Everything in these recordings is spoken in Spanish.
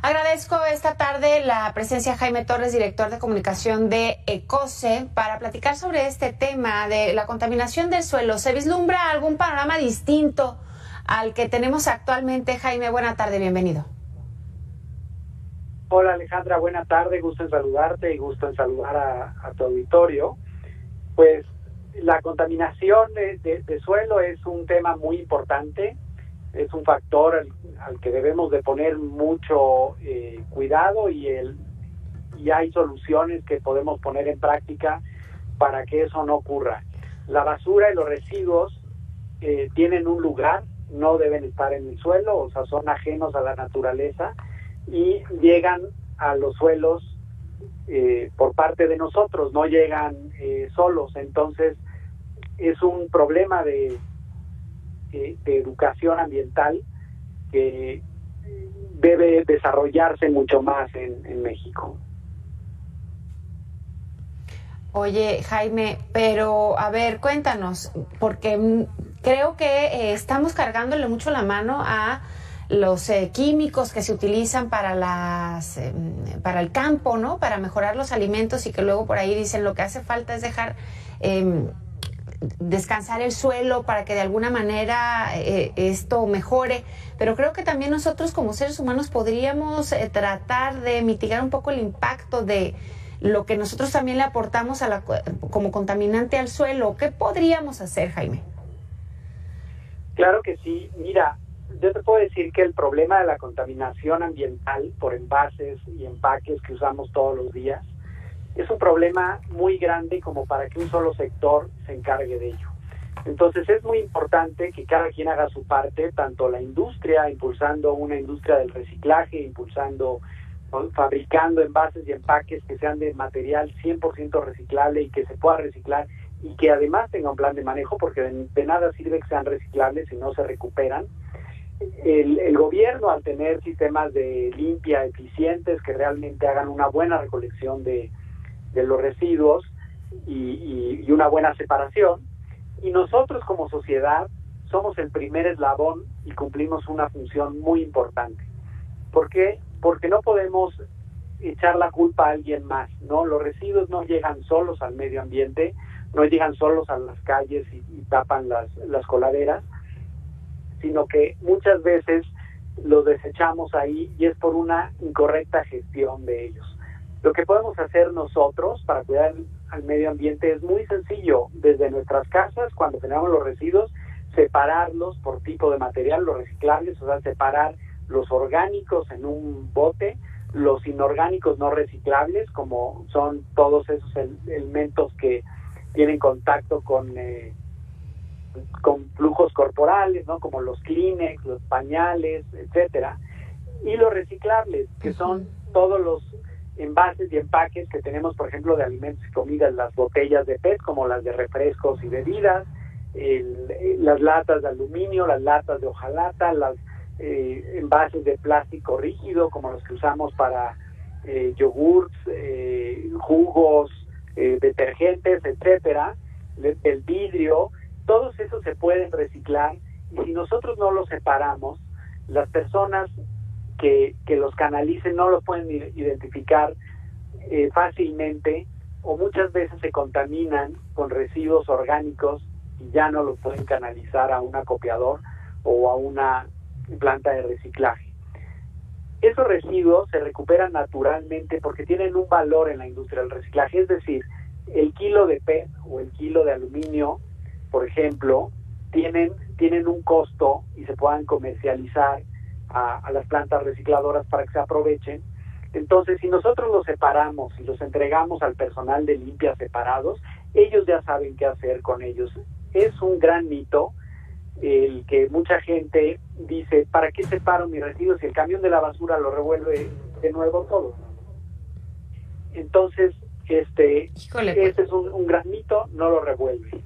Agradezco esta tarde la presencia de Jaime Torres, director de comunicación de ECOSE, para platicar sobre este tema de la contaminación del suelo. ¿Se vislumbra algún panorama distinto al que tenemos actualmente? Jaime, buena tarde, bienvenido. Hola Alejandra, buena tarde, gusto en saludarte y gusto en saludar a tu auditorio. Pues la contaminación de suelo es un tema muy importante, es un factor al que debemos de poner mucho cuidado y hay soluciones que podemos poner en práctica para que eso no ocurra. La basura y los residuos tienen un lugar, no deben estar en el suelo, o sea, son ajenos a la naturaleza y llegan a los suelos por parte de nosotros, no llegan solos. Entonces es un problema de educación ambiental que debe desarrollarse mucho más en México. Oye, Jaime, pero a ver, cuéntanos, porque creo que estamos cargándole mucho la mano a los químicos que se utilizan para para el campo, ¿no? Para mejorar los alimentos, y que luego por ahí dicen lo que hace falta es dejar descansar el suelo para que de alguna manera esto mejore. Pero creo que también nosotros como seres humanos podríamos tratar de mitigar un poco el impacto de lo que nosotros también le aportamos como contaminante al suelo. ¿Qué podríamos hacer, Jaime? Claro que sí. Mira, yo te puedo decir que el problema de la contaminación ambiental por envases y empaques que usamos todos los días es un problema muy grande como para que un solo sector se encargue de ello. Entonces es muy importante que cada quien haga su parte, tanto la industria, impulsando una industria del reciclaje, fabricando envases y empaques que sean de material 100% reciclable y que se pueda reciclar y que además tenga un plan de manejo, porque de nada sirve que sean reciclables si no se recuperan. El gobierno, al tener sistemas de limpia eficientes que realmente hagan una buena recolección de los residuos y una buena separación, y nosotros como sociedad somos el primer eslabón y cumplimos una función muy importante. ¿Por qué? Porque no podemos echar la culpa a alguien más, ¿no? Los residuos no llegan solos al medio ambiente, no llegan solos a las calles y tapan las coladeras, sino que muchas veces los desechamos ahí y es por una incorrecta gestión de ellos. Lo que podemos hacer nosotros para cuidar al medio ambiente es muy sencillo. Desde nuestras casas, cuando tenemos los residuos, separarlos por tipo de material, los reciclables, o sea, separar los orgánicos en un bote, los inorgánicos no reciclables, como son todos esos elementos que tienen contacto con flujos corporales, ¿no? Como los Kleenex, los pañales, etcétera, y los reciclables, que son todos los envases y empaques que tenemos, por ejemplo, de alimentos y comidas, las botellas de PET, como las de refrescos y bebidas, las latas de aluminio, las latas de hojalata, las envases de plástico rígido, como los que usamos para yogurts, jugos, detergentes, etcétera, el vidrio. Todos esos se pueden reciclar, y si nosotros no los separamos, las personas que los canalicen no los pueden identificar fácilmente, o muchas veces se contaminan con residuos orgánicos y ya no los pueden canalizar a un acopiador o a una planta de reciclaje. Esos residuos se recuperan naturalmente porque tienen un valor en la industria del reciclaje, es decir, el kilo de PET o el kilo de aluminio, por ejemplo, tienen un costo y se puedan comercializar a las plantas recicladoras para que se aprovechen. Entonces, si nosotros los separamos y los entregamos al personal de limpia separados, ellos ya saben qué hacer con ellos. Es un gran mito el que mucha gente dice, ¿para qué separo mis residuos si el camión de la basura lo revuelve de nuevo todo? Entonces, este es un gran mito, no lo revuelve.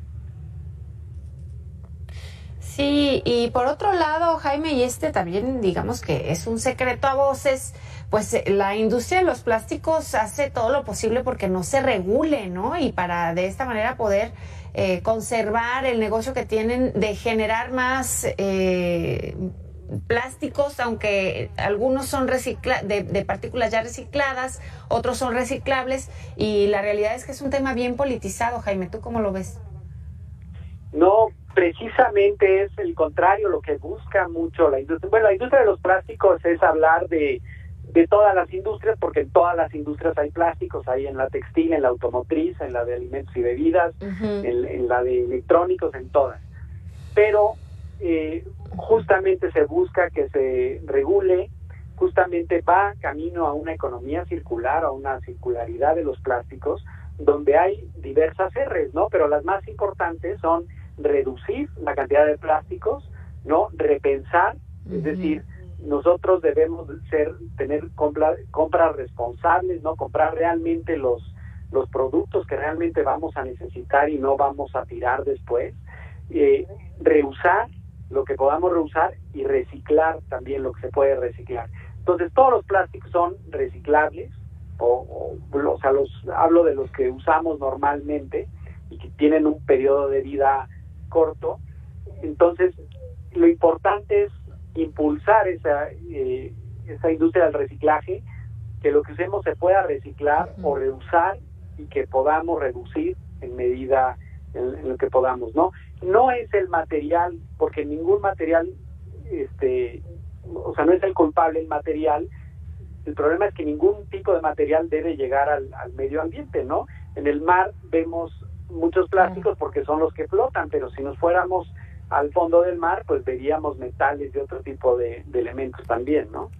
Sí, y por otro lado, Jaime, y también digamos que es un secreto a voces, pues la industria de los plásticos hace todo lo posible porque no se regule, ¿no? Y para de esta manera poder conservar el negocio que tienen de generar más plásticos, aunque algunos son de partículas ya recicladas, otros son reciclables, y la realidad es que es un tema bien politizado. Jaime, ¿tú cómo lo ves? No, precisamente es el contrario lo que busca mucho la industria. Bueno, la industria de los plásticos es hablar de todas las industrias, porque en todas las industrias hay plásticos, hay en la textil, en la automotriz, en la de alimentos y bebidas, en la de electrónicos, en todas. Pero justamente se busca que se regule, justamente va camino a una economía circular, a una circularidad de los plásticos, donde hay diversas R's, ¿no? Pero las más importantes son reducir la cantidad de plásticos, ¿no? Repensar, es decir, nosotros debemos tener compras responsables, ¿no? Comprar realmente los productos que realmente vamos a necesitar y no vamos a tirar después. Reusar lo que podamos reusar y reciclar también lo que se puede reciclar. Entonces, todos los plásticos son reciclables, o sea, hablo de los que usamos normalmente y que tienen un periodo de vida corto. Entonces, lo importante es impulsar esa industria del reciclaje, que lo que usemos se pueda reciclar o reusar y que podamos reducir en medida en lo que podamos, ¿no? No es el material, porque ningún material, o sea, no es el culpable el material. El problema es que ningún tipo de material debe llegar al medio ambiente, ¿no? En el mar vemos muchos plásticos porque son los que flotan, pero si nos fuéramos al fondo del mar, pues veríamos metales y otro tipo de elementos también, ¿no?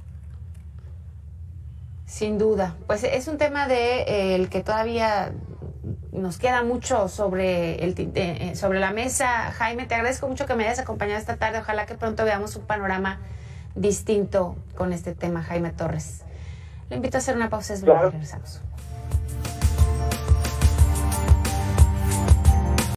Sin duda. Pues es un tema el que todavía nos queda mucho sobre la mesa. Jaime, te agradezco mucho que me hayas acompañado esta tarde. Ojalá que pronto veamos un panorama distinto con este tema. Jaime Torres. Le invito a hacer una pausa, es breve, regresamos.